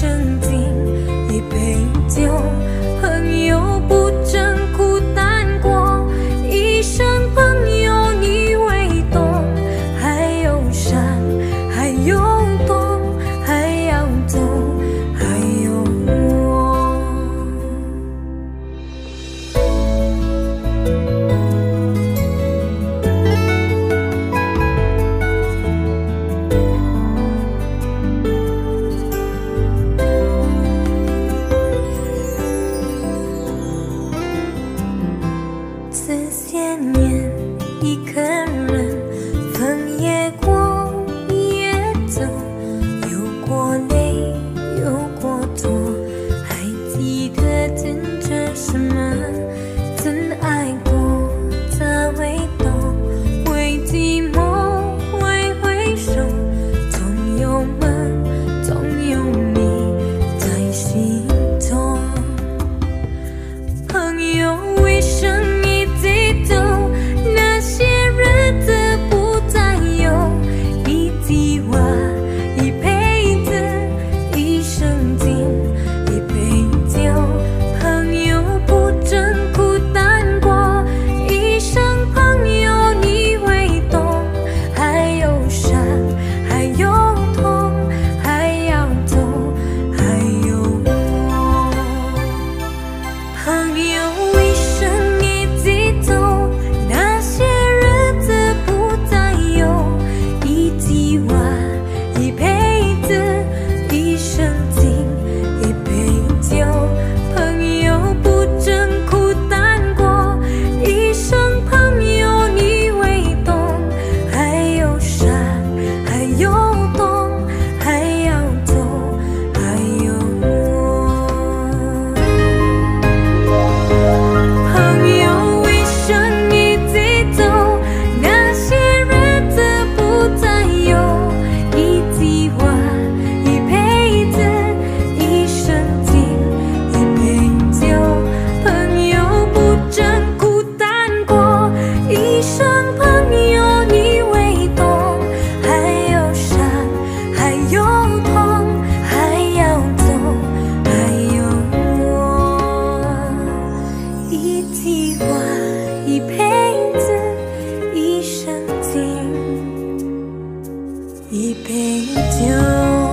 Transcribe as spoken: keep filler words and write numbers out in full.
生尽，一杯酒，朋友不争苦担过，一生朋友你为懂，还有山，还有冬，还要走，还有我。这些年，一个人分也过也走，有过泪，有过痛，还记得真着什么？曾爱过，才会懂，为寂寞，为回首，总有梦，总有你在心中。朋友一生一起走，那些日子不再有，一句话，一辈子，一生尽，一杯酒，朋友不争苦担过，一生朋友你会懂，还有伤，还有痛，还要走，还有我。朋友一生一起走，那些日子不再有，一句话，一辈子，一生尽，一杯酒，朋友不争苦担过，一生朋友你会懂，还有伤，还有痛，还要走，还有我。朋友一生一起走，那些日子不再有，一句话，一辈子，一生尽，一杯酒，朋友不争苦担过，一生朋友你会懂，还有伤，还有痛，还要走，还有我。一句话，一辈子，一生尽，一杯酒。